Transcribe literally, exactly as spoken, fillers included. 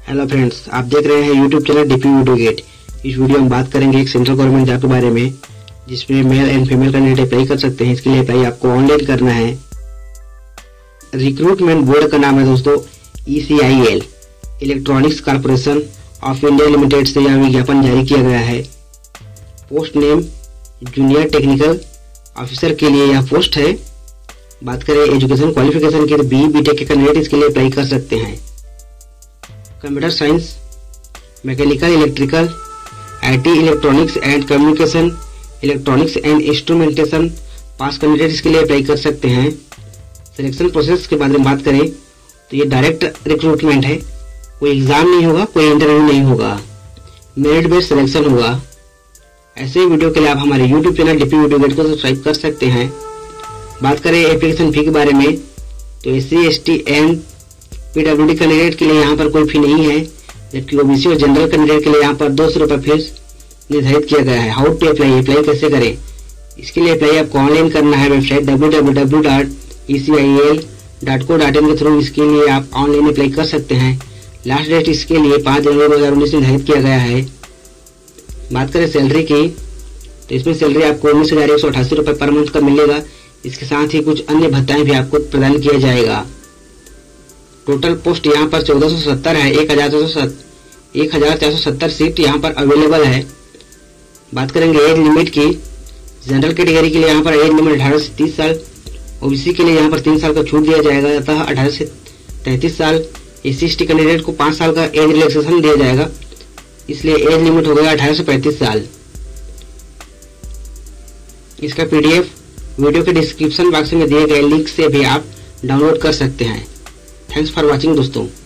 Hello friends, आप देख रहे हैं YouTube channel DP video gate. इस वीडियो में बात करेंगे एक सेंट्रल गवर्नमेंट जॉब के बारे में जिसमें male and female candidate apply कर सकते हैं। इसके लिए अप्लाई आपको ऑनलाइन करना है। रिक्रूटमेंट बोर्ड का नाम है दोस्तों E C I L, electronics corporation of India limited से यह विज्ञापन जारी किया गया है। Post name junior technical officer के लिए यह पोस्ट है। बात करें एजुकेशन क्वालिफिकेशन की तो बी बी टेक के कैंडिडेट इसके लिए अप्लाई कर सकते हैं। Computer science, mechanical, electrical, IT, electronics and communication, electronics and instrumentation pass candidate इसके लिए अप्लाई कर सकते हैं। सिलेक्शन प्रोसेस के बारे में बात करें तो ये डायरेक्ट रिक्रूटमेंट है। कोई एग्जाम नहीं होगा, कोई इंटरव्यू नहीं होगा, मेरिट बेस्ड सिलेक्शन होगा। ऐसे ही वीडियो के लिए आप हमारे YouTube channel DP video get को सब्सक्राइब कर सकते हैं। बात करें एप्लीकेशन फी के बारे में तो S C S T and PWD candidate के लिए यहाँ पर कोई फी नहीं है, जबकि ओबीसी और जनरल कैंडिडेट के लिए यहाँ पर दो सौ रुपये फीस निर्धारित किया गया है। हाउ टू अप्लाई, अप्लाई कैसे करें? इसके लिए अप्लाई आपको ऑनलाइन करना है। Website W W W dot E C I L dot co dot in के थ्रू इसके लिए आप ऑनलाइन अप्लाई कर सकते हैं। लास्ट डेट इसके लिए पाँच जनवरी दो हजार उन्नीस निर्धारित किया गया है। बात करें सैलरी की तो इसमें सैलरी आपको उन्नीस हजार एक सौ अठासी रुपये पर मंथ का मिलेगा। इसके साथ ही कुछ अन्य भत्ताएं भी आपको प्रदान किया जाएगा। टोटल पोस्ट यहाँ पर चौदह सौ सत्तर है। एक हजार चार सौ एक हजार चार सौ सत्तर सीट यहाँ पर अवेलेबल है। बात करेंगे एज लिमिट की। जनरल कैटेगरी के लिए यहाँ पर एज लिमिट अठारह से तीस साल, ओबीसी के लिए यहाँ पर तीन साल का छूट दिया जाएगा, अतः अठारह से तैंतीस साल। S C S T candidate को पाँच साल का एज रिलैक्सेशन दिया जाएगा, इसलिए एज लिमिट हो गया अठारह से पैंतीस साल। इसका पीडीएफ वीडियो के डिस्क्रिप्शन बॉक्स में दिए गए लिंक से भी आप डाउनलोड कर सकते हैं। थैंक्स फॉर वॉचिंग दोस्तों।